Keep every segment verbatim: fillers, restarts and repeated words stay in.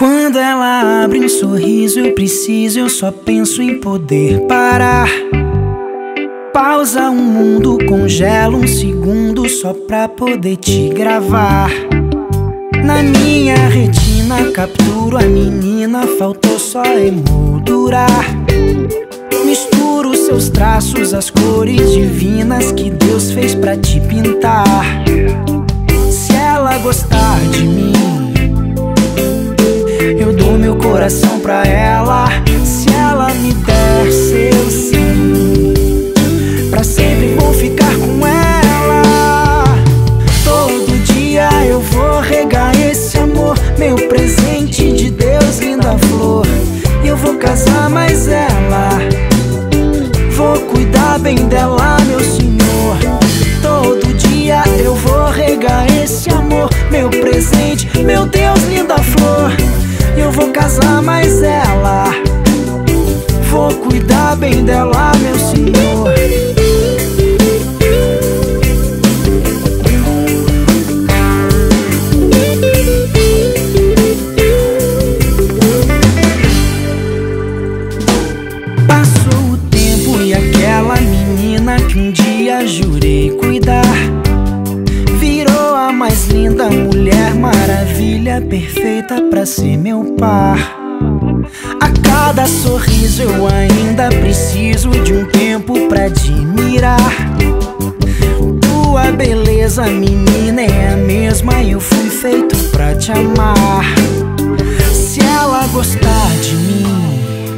Quando ela abre um sorriso, eu preciso, eu só penso em poder parar. Pausa um mundo, congela um segundo só pra poder te gravar. Na minha retina capturo a menina, faltou só emoldurar. Misturo seus traços, as cores divinas que Deus fez pra te pintar. Se ela gostar de mim, eu dou meu coração pra ela. Se ela me der seu sim, pra sempre vou ficar com ela. Todo dia eu vou regar esse amor, meu presente de Deus, linda flor. E eu vou casar mais ela, vou cuidar bem dela, meu senhor. Todo dia eu vou regar esse amor, meu presente, meu Deus, linda flor. E eu vou casar mais ela, vou cuidar bem dela, meu senhor. Passou o tempo e aquela menina que um dia jurei cuidar virou a mais linda mulher maravilha, perfeita pra ser meu par. A cada sorriso eu ainda preciso de um tempo pra admirar. Tua beleza, menina, é a mesma, eu fui feito pra te amar. Se ela gostar de mim,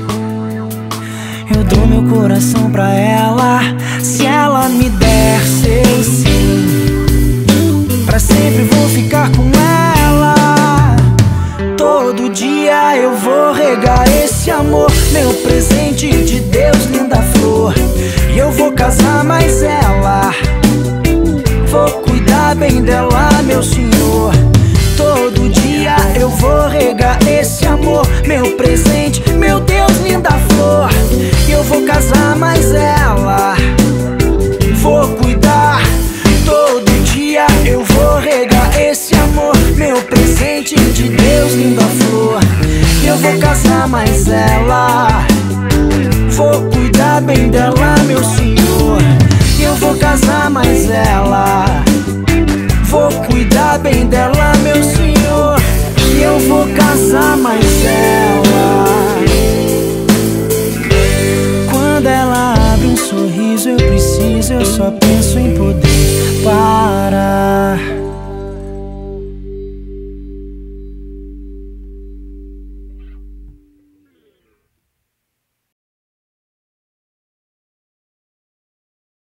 eu dou meu coração pra ela. Se ela me der seu sim, pra sempre vou ficar com ela. Todo dia eu vou regar esse amor, meu presente de Deus, linda flor. E eu vou casar mais ela, vou cuidar bem dela, meu senhor. Todo dia eu vou regar esse amor, meu presente, meu Deus, linda flor. E eu vou casar mais ela, vou cuidar. Todo dia eu vou regar esse amor, meu presente de Deus, linda flor. E eu vou casar mais ela, vou cuidar bem dela, meu senhor. E eu vou casar mais ela, vou cuidar bem dela, meu senhor. E eu vou casar mais ela. Quando ela abre um sorriso, eu preciso, eu só penso em poder parar.